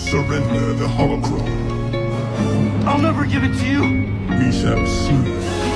Surrender the holocron. I'll never give it to you. We shall see.